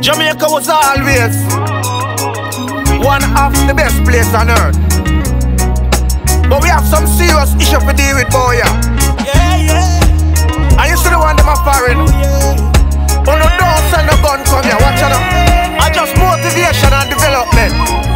Jamaica was always one of the best places on earth. But we have some serious issues to deal with, boy. And you see the one them are foreign. But no, don't send no gun come here, watch out. I just motivation and development.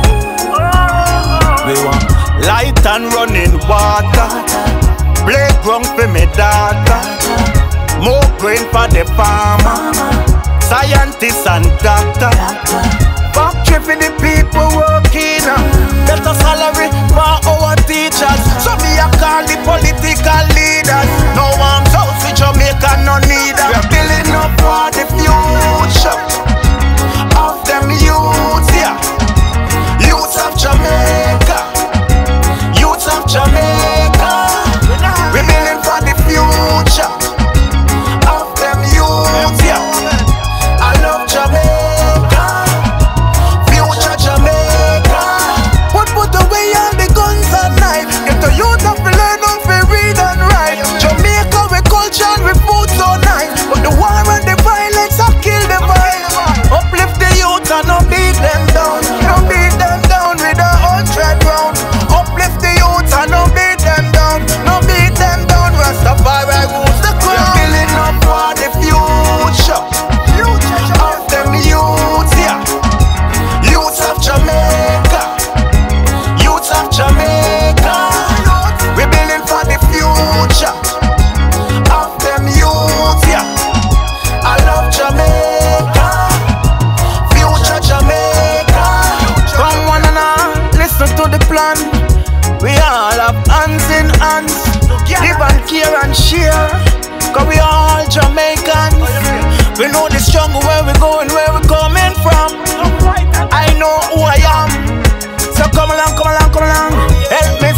We want light and running water, playground for me daughter, more grain for the farmer, scientists and doctor, factory for the people working, better salary for our teachers. So me I call the political leaders. No arms out for Jamaica, no need us. We're building up for the future of them youths, yeah. Youths of Jamaica, youths of Jamaica. We're building for the future of them youths, yeah. I love Jamaica, future Jamaica. Put away all the guns and knives. Get the youth up to learn how to read and write. Jamaica, we culture and we food so nice, but the war and the violence have killed the vibe. Uplift the youth and not beat them down. Don't beat them down with 100 rounds. Uplift the youth and not beat them down. No beat them down. Rastafari rules the crown. We're building up for the future of them youths, yeah. Youths of Jamaica, youths of Jamaica. We're building for the future of them youths, yeah. I love Jamaica, future Jamaica. Come on and on, listen to the plan. We all have hands in hands, give and care and share, cause we all Jamaicans. We know the struggle, where we going, where we coming from. I know who I am, so come along, come along, come along. Help me